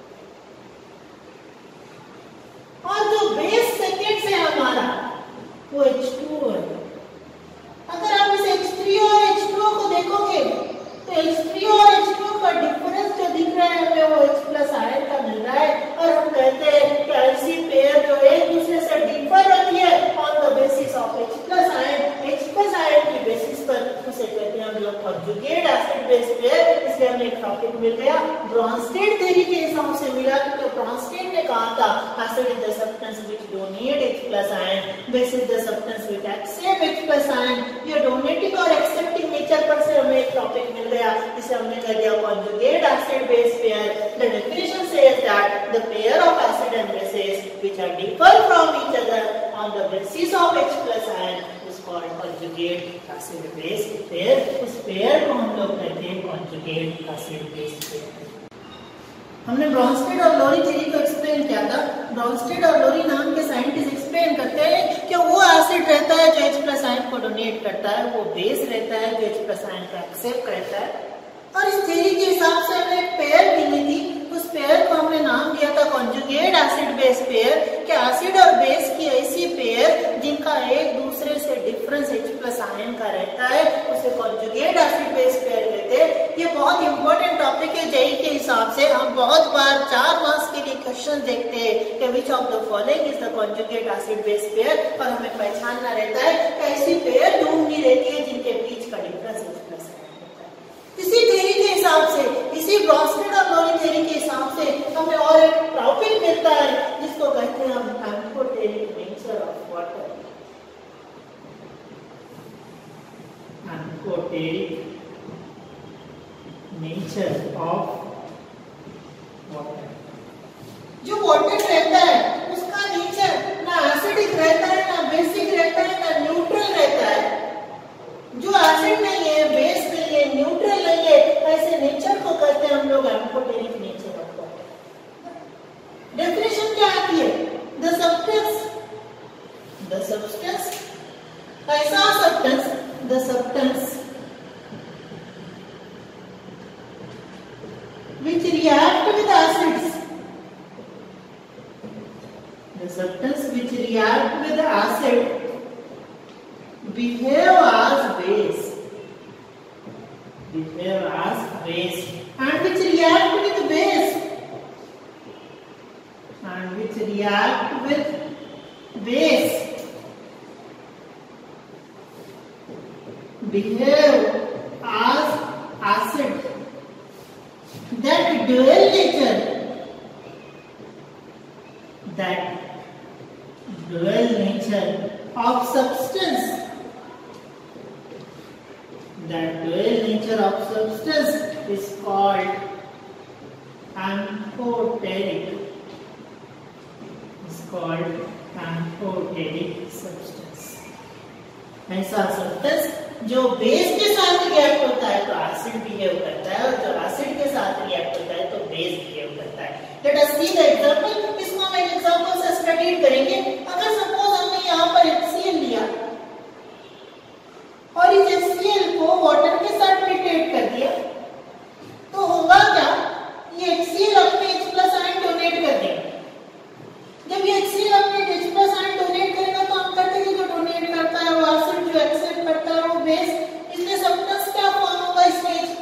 और जो बेस सेकेंड से हमारा वो H टू O है। अगर आप इस H थ्री O और H टू O को देखोगे तो H थ्री O और H टू O का डिफरेंस जो दिख रहा है हमें वो H प्लस आयन का मिल रहा है, और हम कहते हैं कि ऐसी पेयर जो एक दूसरे से डिफर होती है on the basis of H plus ion, H plus ion की बेसिस पर उसे कहते हैं हम लोग कॉन्जुगेट एसिड बेस पेयर। इसलिए हमें एक टॉपिक मिल गया, ब्रॉन्स्टेड थ्योरी के हिसाब से मिला, क्योंकि ब्रॉन्स्टेड ने कहा था acid is the substance which donate H plus ion, base is the substance which accept H plus ion. ये डोनेटिंग और एक्सेप्टिंग नेचर पर से हमें एक टॉपिक मिल गया, जिसे हमने कह दिया conjugate acid base pair. The definition says that the pair of acid and bases which are differ from each other on the basis of H plus ion is called conjugate acid base pair. उस pair को हम लोग कहते हैं conjugate acid base pair. हमने Bronsted और Lowry theory को explain किया था। ब्रॉन्स्टेड और लोरी नाम के साइंटिस्ट एक्सप्लेन करते हैं कि वो एसिड रहता है जो H प्लस आयन को डोनेट करता है, वो बेस रहता है जो H प्लस आयन को एक्सेप्ट करता है। और इस थ्योरी के हिसाब से हमें एक पेयर मिली थी, उस पेयर को हमने नाम दिया था कॉन्जुगेट एसिड बेस पेयर। कि एसिड और बेस की ऐसी पेयर जिनका एक दूसरे से डिफरेंस H प्लस आयन का रहता है, उसे कॉन्जुगेट एसिड बेस पेयर कहते हैं। ये बहुत इंपॉर्टेंट टॉपिक है जेईई के हिसाब से। हम बहुत बार चार मार्क्स के लिए क्वेश्चन देखते हैं कि which of the following is the conjugate acid base pair, और हमें पहचानना रहता है कि ऐसी पेयर ढूंढनी रहती है जिनके बीच का डिफरेंस H प्लस आयन रहता है। इसी थ्योरी के हिसाब से, इसी ब्रॉन्स्टेड और लोरी थ्योरी के हिसाब से हमें और एक टॉपिक मिलता है जिसको कहते हैं हम amphoteric nature of water. Amphoteric nature of water. जो वाटर रहता है उसका नेचर ना एसिडिक रहता है, ना बेसिक रहता है, ना न्यूट्रल रहता है। जो एसिड नहीं है, बेस नहीं है, न्यूट्रल नहीं है, ऐसे नेचर को कहते हैं हम लोग amphoteric nature of water. Definition क्या आती है? द सब्सटेंस द सब्सटेंस ऐसा substance the substance which react with acids, the substance which react with acid behave as base, behave as base, and which react with base, and which react with base behave as acid. That dual nature, that dual nature of substance, that dual nature of substance is called amphoteric, is called amphoteric substance. ऐसा substance जो base के साथ react होता है तो acid behave करता है, और जो एसिड के साथ रिएक्ट होता है तो बेस बिहेव करता है। Let us see the example. इसको हम एक एग्जांपल से स्टडी करेंगे। अगर सपोज हमने यहाँ पर HCl लिया,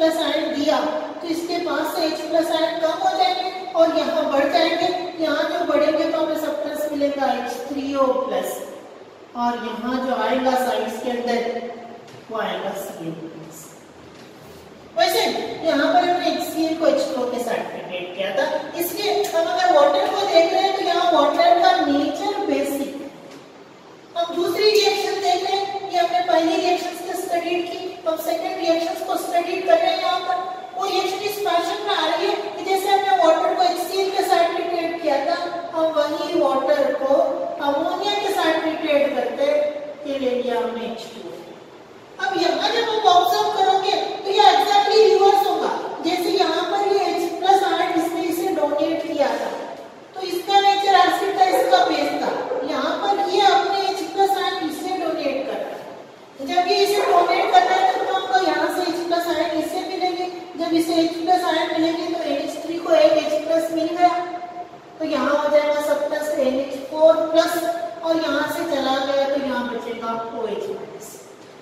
प्लस आयन दिया तो इसके पास से H प्लस आयन कम हो जाएंगे और यहाँ बढ़ जाएंगे। यहाँ जो बढ़ेंगे तो हमें सब्सटेंस मिलेगा एच थ्री ओ प्लस और यहाँ जो आएगा साइड्स के अंदर वो आएगा सी एल प्लस। वैसे यहाँ पर हमने Cl को एच टू ओ के साथ ट्रीट किया था, इसलिए हम अगर वाटर को देख रहे हैं तो यहाँ वाटर का नेचर बेसिक। हम दूसरी रिएक्शन देख रहे हैं, ये हमने पहली रिएक्शन से स्टडी की, हम सेकंड रिएक्शन को स्टडी कर रहे हैं। यहाँ पर वो रिएक्शन इस फैशन में आ रही है कि जैसे हमने वाटर को HCl के साथ ट्रीट किया था, हम वही वाटर को अमोनिया के साथ ट्रीट करते ये ले लिया हमने एच टू ओ। अब यहाँ जब आप ऑब्जर्व करोगे तो ये एग्जैक्टली रिवर्स होगा। जैसे यहाँ पर ये H प्लस आयन इसने इसे डोनेट किया था तो इसका नेचर एसिड था, इसका बेस था। यहाँ पर ये अपने H प्लस आयन इसे डोनेट कर रहा है। जब ये इसे डोनेट कर रहा है तो हमको यहाँ से H प्लस आयन इसे मिलेंगे। जब इसे H प्लस आयन मिलेंगे तो एन एच थ्री को एक H प्लस मिल गया तो यहाँ हो जाएगा substance N H four plus और यहाँ से चला गया तो यहाँ बचेगा ओ एच माइनस।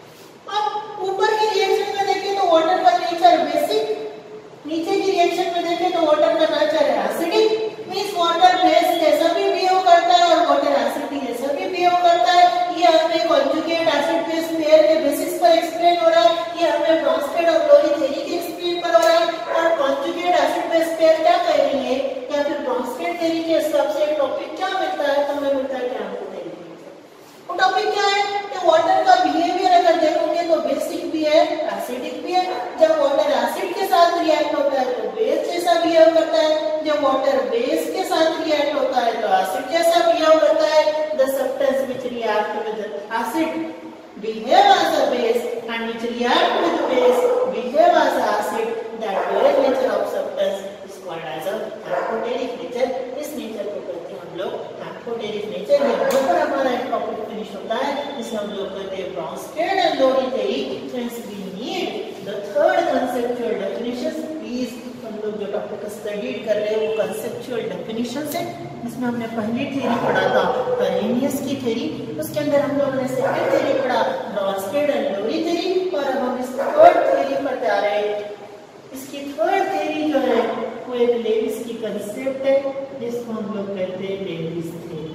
अब ऊपर की रिएक्शन में देखें तो वाटर का नेचर बेसिक, नीचे की रिएक्शन में देखें तो वाटर का nature acidic. Means water base जैसा भी बिहेव करता है और वाटर एसिड जैसा भी बिहेव करता है। ये हमें कॉन्जुगेट एसिड बेस पेयर के बेसिस पर एक्सप्लेन हो रहा है, ये हमें ब्रॉन्स्टेड और लोरी थ्योरी के एक्सप्लेन पर हो रहा है। और कॉन्जुगेट एसिड बेस पेयर क्या कह रही है या फिर ब्रॉन्स्टेड थ्योरी के हिसाब से टॉपिक क्या मिलता है, तो हमें मिलता है क्या वो टॉपिक क्या है कि वाटर का बिहेवियर अगर देखोगे तो बेसिक भी है एसिडिक भी है। जब वाटर एसिड के साथ रिएक्ट होता है तो बेस जैसा बिहेव करता है, जब वाटर बेस के साथ रिएक्ट होता है तो एसिड जैसा बिहेव करता है। The substance which react with acid behave as a base and which react with base behave as a acid. That very nature of substance is called as a amphoteric nature. इस nature को कहते हैं हम लोग amphoteric nature। यहाँ पर हमारा एक टॉपिक फिनिश होता है जिसे हम लोग कहते हैं Bronsted and Lowry theory. Hence we need the third conceptual definition. Please हम लोग जो टॉपिक स्टडी कर रहे हैं वो कंसेप्चुअल डेफिनेशन है। इसमें हमने पहली थ्योरी पढ़ा था अरेनियस की थ्योरी, उसके अंदर हम लोगों ने सेकंड थ्योरी पढ़ा ब्रॉन्स्टेड एंड लोरी थ्योरी और अब हम इस थर्ड थ्योरी पर जा रहे हैं। इसकी थर्ड थ्योरी जो है वो एक लेविस की कंसेप्ट है जिसको हम लोग कहते हैं लेविस थ्योरी।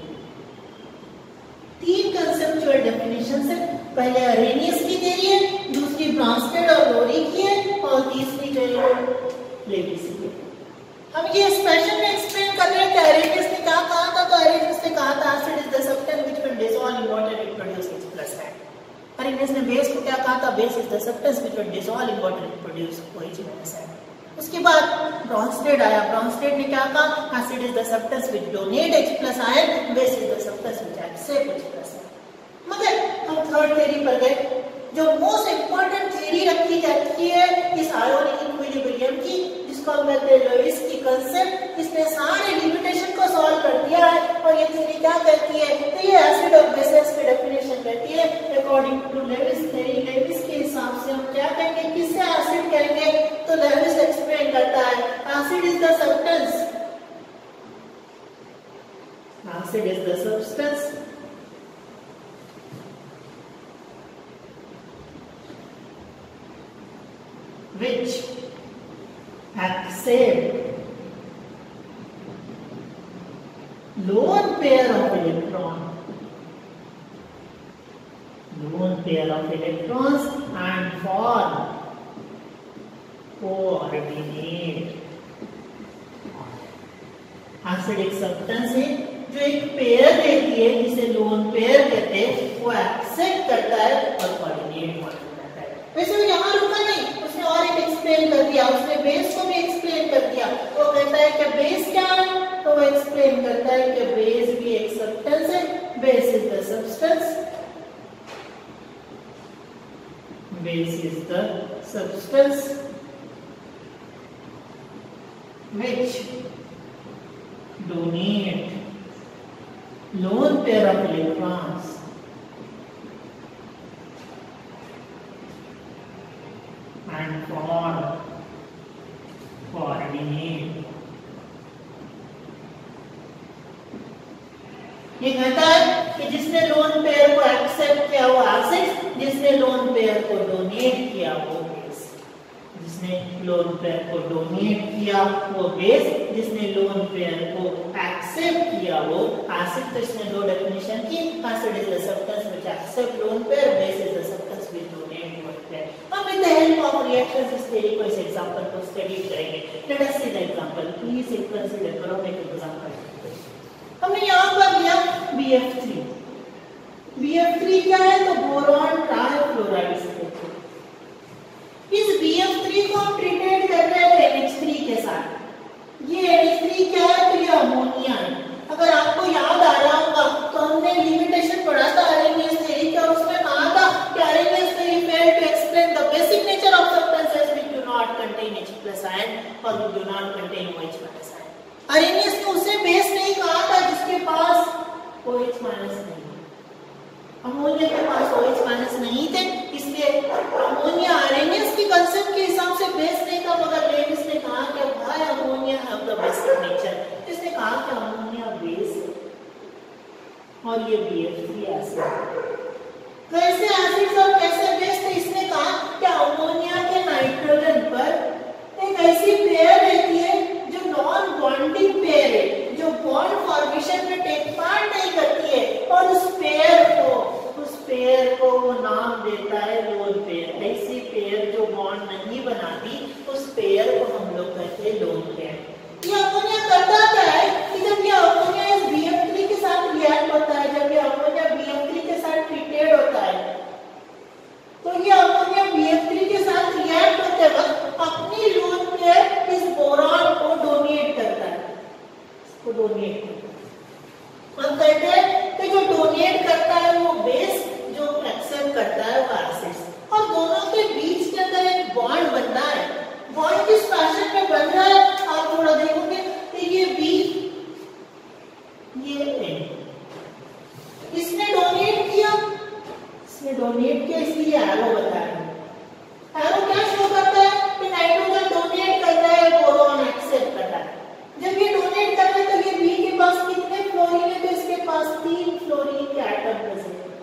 तीन कंसेप्चुअल डेफिनेशन है, पहले अरेनियस की थ्योरी है, दूसरी ब्रॉन्स्टेड और लोरी की है और तीसरी जो है लेविस की। हम ये स्पेशल में एक्सप्लेन कर रहे हैं कि अरेनियस ने क्या कहा था, तो अरेनियस ने कहा था acid is the substance which will dissolve in water and produce H plus ion. Arrhenius ने बेस को क्या कहा था, base is the substance which will dissolve in water and produce O H minus ion. उसके बाद Bronsted आया, Bronsted ने क्या कहा, acid is the substance which donate H plus ion, base is the substance which accept H plus ion. मगर हम third theory पर गए। जो मोस्ट इंपॉर्टेंट थ्योरी रखी जाती है इस आयोनिक इक्विलिब्रियम की, जिसको हम कहते हैं लेविस की कंसेप्ट। इसने सारे लिमिटेशन को सॉल्व कर दिया है और ये थ्योरी क्या कहती है, तो ये एसिड और बेसेस की डेफिनेशन कहती है अकॉर्डिंग टू लेविस थ्योरी। लेविस के हिसाब से हम क्या कहेंगे, किससे एसिड कहेंगे, तो लेविस एक्सप्लेन करता है acid is the substance, acid is the substance which accept lone pair of electron, lone pair of electrons and form coordinate। Acid एक सब्सटेंस है जो एक पेयर देती है जिसे लोन पेयर कहते हैं, वो एक्सेप्ट करता है और कोऑर्डिनेट करता है। वैसे वो यहाँ रुका नहीं, उसने और एक एक्सप्लेन कर दिया, उसने बेस को भी एक्सप्लेन कर दिया। वो कहता है कि बेस क्या है, तो वो एक्सप्लेन करता है कि बेस भी एक सब्सटेंस है, base is the substance, base is the substance which donate lone pair of electrons and form coordinate। ये कहता है कि जिसने लोन पेयर को एक्सेप्ट किया वो एसिड, जिसने लोन पेयर को डोनेट किया वो बेस। जिसने लोन पेयर को डोनेट किया वो बेस, जिसने लोन पेयर को एक्सेप्ट किया वो एसिड। तो इसने दो डेफिनेशन की, acid is the substance which accept lone pair, base is the substance which donate lone pair. हम with the help of reactions इस थ्योरी को, इस एग्जांपल को स्टडी करेंगे। Let us see the example, please एक consider करो, make example. हमने यहां पर लिया B F three. B F three क्या है? तो बोरॉन ट्राइफ्लोराइड। इस बी एफ थ्री को हम ट्रीटेड कर रहे हैं एन एच थ्री के साथ। ये एन एच थ्री क्या है? तो ये अमोनिया है। अगर आपको याद आ रहा होगा तो हमने लिमिटेशन पढ़ा था आरएनएस थ्योरी का, उसमें कहा था कि Arrhenius theory fail to explain the basic nature of substances which do not contain H plus ion और do not contain OH minus ion. Arrhenius ने उसे बेस नहीं कहा था जिसके पास OH माइनस नहीं। अमोनिया के पास OH माइनस नहीं थे, इसलिए अमोनिया आरएनएस के कंसेप्ट के हिसाब से बेस नहीं था, मगर लेविस ने कहा कि भाई ammonia have the basic nature. इसने कहा कि अमोनिया बेस है और ये बी एफ थ्री एसिड। कैसे एसिड्स और कैसे बेस थे? इसने कहा कि अमोनिया के नाइट्रोजन पर एक ऐसी पेयर रहती है जो नॉन बॉन्डिंग पेयर है, जो बॉन्ड फॉर्मेशन में टेक पार्ट नहीं करती है, और उस पेयर को उस पेयर को वो नाम देता है लोन पेयर। ऐसी पेयर जो बॉन्ड नहीं बनाती उस पेयर को हम लोग कहते हैं लोन पेयर। ये अमोनिया करता क्या है कि जब ये अमोनिया इस बी एफ थ्री के साथ रिएक्ट होता है, जब ये अमोनिया बी एफ थ्री के साथ ट्रीटेड होता है, तो ये अमोनिया बी एफ थ्री के साथ रिएक्ट होते वक्त अपनी लोन पेयर इस बोरॉन को डोनेट करता है, इसको डोनेट करता है। हम कहते हैं कि जो डोनेट करता है वो बेस, जो एक्सेप्ट करता है वो एसिड। और दोनों के बीच के अंदर एक बॉन्ड बनता है। बॉन्ड किस फैशन में बन रहा है आप थोड़ा देखोगे तो ये बी, ये ए। इसने डोनेट किया, इसने डोनेट किया इसलिए एरो बताया। एरो क्या शो करता है कि नाइट्रोजन डोनेट कर रहा है, बोरॉन एक्सेप्ट कर रहा है। जब ये डोनेट कर रहा है तो ये बी के पास कितने फ्लोरीन है? तो इसके पास तीन फ्लोरीन के एटम प्रेजेंट है,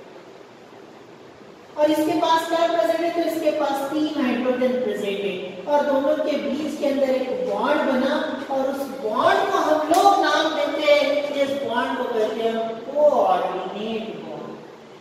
और इसके पास क्या प्रेजेंट है? तो इसके पास तीन हाइड्रोजन प्रेजेंट है, और दोनों के बीच के अंदर एक बॉन्ड बना, और उस बॉन्ड को हम लोग नाम देते हैं, जिस बॉन्ड को कहते हैं coordinate bond.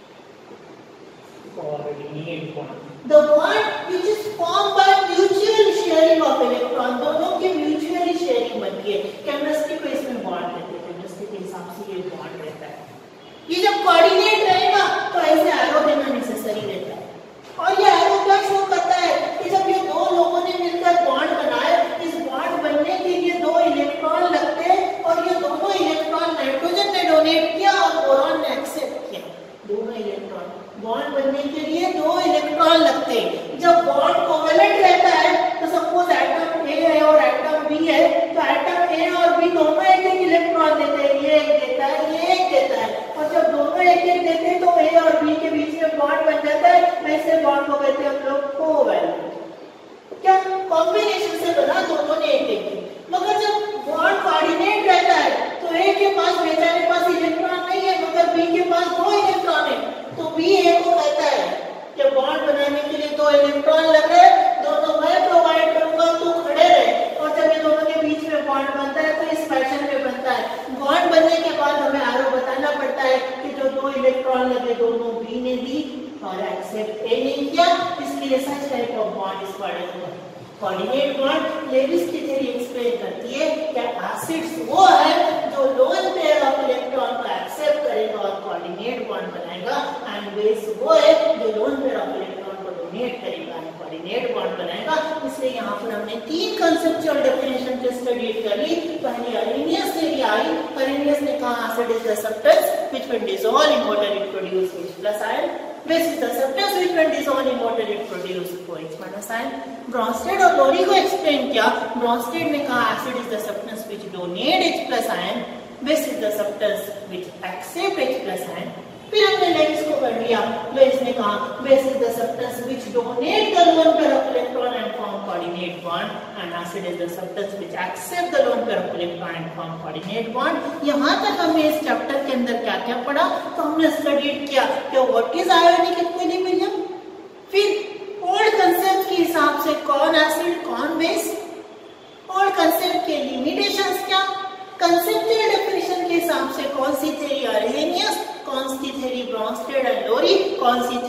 Coordinate bond, the bond which is formed by mutual sharing of electron. दोनों की म्यूचुअली शेयरिंग बनती है। केमिस्ट्री को इसमें बॉन्ड कहते हैं, केमिस्ट्री के हिसाब से ये बॉन्ड रहता है। ये जब कोऑर्डिनेट रहेगा तो ऐसे एरो देना नेसेसरी रहता है। और ये एरो क्या शो करता है कि जब ये दो लोगों ने मिलकर बॉन्ड बनाया, इस बॉन्ड बनने के लिए दो इलेक्ट्रॉन लगते हैं, और ये दोनों इलेक्ट्रॉन नाइट्रोजन ने डोनेट किया और बोरॉन ने एक्सेप्ट किया। दोनों इलेक्ट्रॉन बॉन्ड बनने के लिए दो इलेक्ट्रॉन लगते हैं। जब बॉन्ड कोवेलेंट रहता है तो सपोज एटम ए है और एटम बी है, तो एटम ए और बी दोनों एक एक इलेक्ट्रॉन देते हैं, ये एक देता है, ये एक देता है। और जब दोनों एक एक देते हैं तो ए और बी के बीच में बॉन्ड बन जाता है। वैसे बॉन्ड को कहते हैं हम लोग कोवैलेंट। क्या कॉम्बिनेशन से बना, दोनों ने एक एक। मगर जब बॉन्ड कोऑर्डिनेट रहता है तो ए के पास बेचारे पास इलेक्ट्रॉन नहीं है, मगर बी के पास दो इलेक्ट्रॉन है, तो बी ए को कहता है कि बॉन्ड बनाने के लिए दो इलेक्ट्रॉन लग रहे हैं, दोनों मैं प्रोवाइड करूंगा, तू खड़े रहे। और जब ये दोनों के बीच में बॉन्ड बनता है तो इस फैशन में बनता है। बॉन्ड बनने के बाद हमें आरो बताना पड़ता है कि जो दो इलेक्ट्रॉन लगे दोनों बी ने दी और एक्सेप्ट ए ने किया, इसलिए such type of bond is called coordinate bond. Lewis की थ्योरी एक्सप्लेन करती है कि एसिड्स वो है जो लोन पेयर ऑफ इलेक्ट्रॉन को एक्सेप्ट करेगा और कोऑर्डिनेट बॉन्ड बनाएगा, एंड बेस वो है जो लोन पेयर ऑफ इलेक्ट्रॉन को डोनेट करेगा और कोऑर्डिनेट बॉन्ड बनाएगा। इसलिए यहाँ पर हमने तीन कंसेप्चुअल डेफिनेशन जो स्टडी कर ली। पहली आर्रेनियस थ्योरी आई। आर्रेनियस ने कहा acid is the substance which when dissolve in water it produce H plus ion. Base is the substance which when dissolved in water it produces OH minus ion. Bronsted और लोरी को explain किया। Bronsted ने कहा acid is the substance which donate H plus ion. Base is the substance which accept H plus ion. फिर हमने Levi's को पढ़ लिया। लेविस ने कहा base is the substance which donate the lone pair of electron and form coordinate bond, and acid is the substance which accept the lone pair of electron and form coordinate bond. यहाँ तक हमने इस chapter के अंदर क्या क्या पढ़ा? तो हमने स्टडीड किया कि व्हाट इज आयोनिक इक्विलिब्रियम, फिर ओल्ड कंसेप्ट के हिसाब से कौन एसिड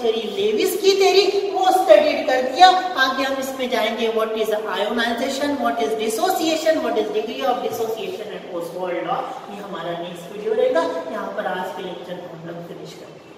थ्योरी, लेविस की थ्योरी, वो स्टडीड कर दिया। आगे हम इसमें जाएंगे what is ionization, what is dissociation, what is degree of dissociation and Ostwald law. ये हमारा नेक्स्ट वीडियो रहेगा। यहाँ पर आज के लेक्चर को हम लोग फिनिश करेंगे।